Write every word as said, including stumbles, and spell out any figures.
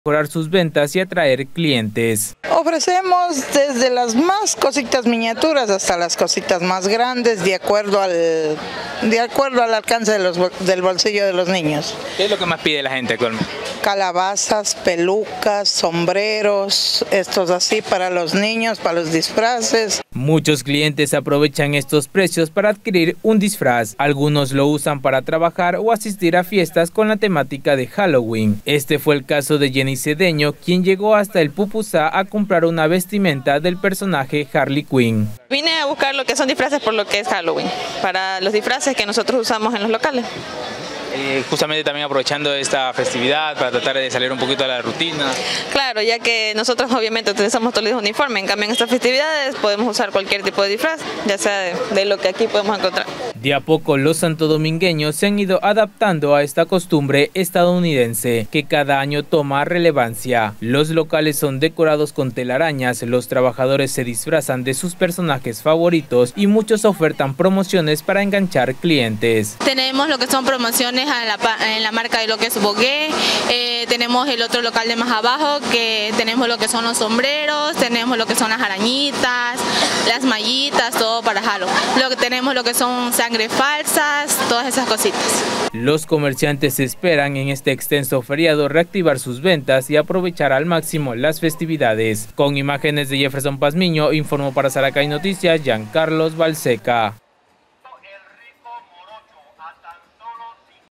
mejorar sus ventas y atraer clientes. Ofrecemos desde las más cositas miniaturas hasta las cositas más grandes de acuerdo al, de acuerdo al alcance de los, del bolsillo de los niños. ¿Qué es lo que más pide la gente actualmente? Calabazas, pelucas, sombreros, estos así para los niños, para los disfraces. Muchos clientes aprovechan estos precios para adquirir un disfraz. Algunos lo usan para trabajar o asistir a fiestas con la temática de Halloween. Este fue el caso de Jenny Cedeño, quien llegó hasta el Pupusá a comprar una vestimenta del personaje Harley Quinn. Vine a buscar lo que son disfraces por lo que es Halloween, para los disfraces que nosotros usamos en los locales. Eh, justamente también aprovechando esta festividad para tratar de salir un poquito de la rutina. Claro, ya que nosotros obviamente utilizamos todos los uniformes, en cambio en estas festividades podemos usar cualquier tipo de disfraz, ya sea de, de lo que aquí podemos encontrar. De a poco los santodomingueños se han ido adaptando a esta costumbre estadounidense que cada año toma relevancia. Los locales son decorados con telarañas, los trabajadores se disfrazan de sus personajes favoritos y muchos ofertan promociones para enganchar clientes. Tenemos lo que son promociones en la, en la marca de lo que es Bogué, eh, tenemos el otro local de más abajo que tenemos lo que son los sombreros, tenemos lo que son las arañitas, las mallitas, todo para Halloween. Lo que tenemos lo que son sangre falsas, todas esas cositas. Los comerciantes esperan en este extenso feriado reactivar sus ventas y aprovechar al máximo las festividades. Con imágenes de Jefferson Pazmiño, informó para Saracay Noticias, Giancarlos Balseca.